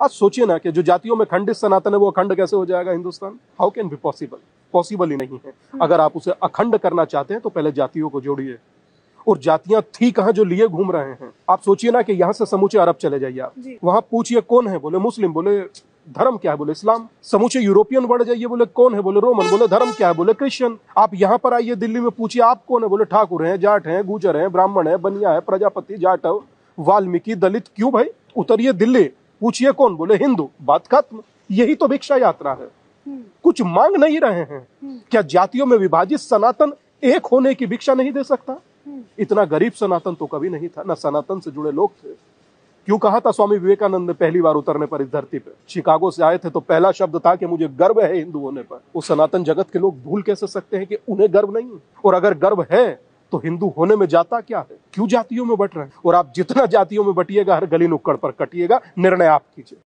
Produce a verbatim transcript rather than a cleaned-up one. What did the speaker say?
आज सोचिए ना कि जो जातियों में खंडित सनातन है वो अखंड कैसे हो जाएगा Hindustan? How can be possible? Possible ही नहीं है। अगर आप उसे अखंड करना चाहते हैं तो पहले जातियों को जोड़िए। और जातियां थी कहां जो लिए घूम रहे हैं? आप सोचिए ना कि यहां से समूचे अरब चले जाइए आप, वहां पूछिए कौन है, बोले मुस्लिम, बोले धर्म क्या है, बोले इस्लाम। समूचे यूरोपियन बढ़ जाइए, बोले कौन है, बोले रोमन, बोले धर्म क्या है, बोले क्रिश्चियन। आप यहाँ पर आइए दिल्ली में, पूछिए आप कौन है, बोले ठाकुर हैं, जाट हैं, गुजर हैं, ब्राह्मण है, बनिया है, प्रजापति, जाटव, वाल्मीकि, दलित। क्यों भाई? उतरिए दिल्ली, पूछिए कौन, बोले हिंदू। बात खत्म। यही तो भिक्षा यात्रा है। कुछ मांग नहीं रहे हैं। क्या जातियों में विभाजित सनातन एक होने की भिक्षा नहीं दे सकता? इतना गरीब सनातन तो कभी नहीं था, ना सनातन से जुड़े लोग थे। क्यों कहा था स्वामी विवेकानंद ने पहली बार उतरने पर इस धरती पे? शिकागो से आए थे तो पहला शब्द था कि मुझे गर्व है हिंदू होने पर। वो सनातन जगत के लोग भूल कैसे सकते हैं कि उन्हें गर्व नहीं? और अगर गर्व है तो हिंदू होने में जाता क्या है? क्यों जातियों में बट रहे हैं? और आप जितना जातियों में बटिएगा, हर गली नुक्कड़ पर कटिएगा। निर्णय आप कीजिए।